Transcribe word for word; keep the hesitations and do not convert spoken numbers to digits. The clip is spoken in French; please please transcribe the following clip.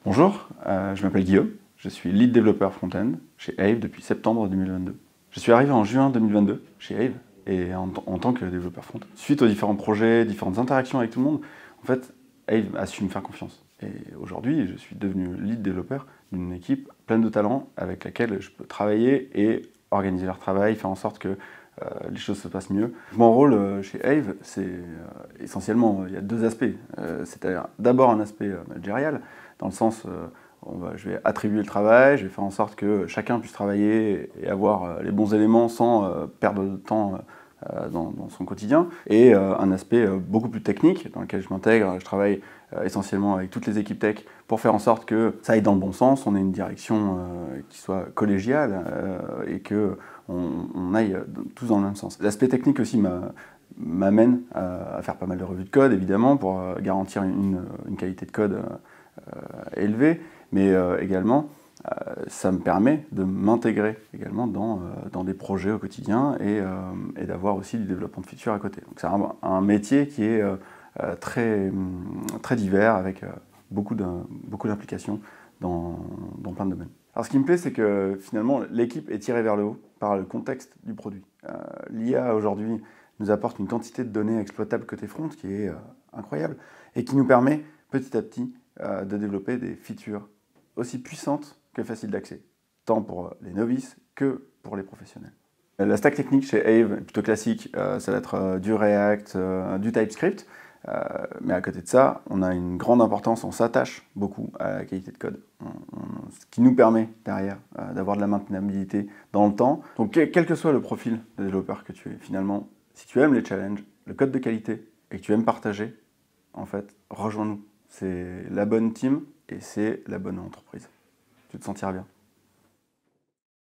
Bonjour, euh, je m'appelle Guillaume, je suis lead développeur front-end chez Aave depuis septembre deux mille vingt-deux. Je suis arrivé en juin deux mille vingt-deux chez Aave et en, en tant que développeur front. Suite aux différents projets, différentes interactions avec tout le monde, en fait, Aave a su me faire confiance. Et aujourd'hui, je suis devenu lead développeur d'une équipe pleine de talents avec laquelle je peux travailler et organiser leur travail, faire en sorte que euh, les choses se passent mieux. Mon rôle euh, chez Aave, c'est euh, essentiellement, il y a deux aspects. Euh, C'est-à-dire d'abord un aspect euh, managérial, dans le sens, euh, on va, je vais attribuer le travail, je vais faire en sorte que chacun puisse travailler et avoir euh, les bons éléments sans euh, perdre de temps euh, dans, dans son quotidien. Et euh, un aspect euh, beaucoup plus technique, dans lequel je m'intègre, je travaille euh, essentiellement avec toutes les équipes tech pour faire en sorte que ça aille dans le bon sens, on ait une direction euh, qui soit collégiale euh, et que on, on aille tous dans le même sens. L'aspect technique aussi m'amène à, à faire pas mal de revues de code, évidemment, pour euh, garantir une, une qualité de code euh, élevée, mais euh, également, euh, ça me permet de m'intégrer également dans, euh, dans des projets au quotidien et, euh, et d'avoir aussi du développement de features à côté. Donc c'est un, un métier qui est euh, très, très divers, avec euh, beaucoup d'implications dans, dans plein de domaines. Alors ce qui me plaît, c'est que finalement l'équipe est tirée vers le haut par le contexte du produit. Euh, L'I A aujourd'hui nous apporte une quantité de données exploitables côté front qui est euh, incroyable et qui nous permet petit à petit euh, de développer des features aussi puissantes que faciles d'accès, tant pour les novices que pour les professionnels. La stack technique chez Aave est plutôt classique, euh, ça va être euh, du React, euh, du TypeScript, euh, mais à côté de ça, on a une grande importance, on s'attache beaucoup à la qualité de code, on, on, ce qui nous permet derrière euh, d'avoir de la maintenabilité dans le temps. Donc quel que soit le profil de développeur que tu es, finalement, si tu aimes les challenges, le code de qualité et que tu aimes partager, en fait, rejoins-nous. C'est la bonne team et c'est la bonne entreprise. Tu te sentiras bien.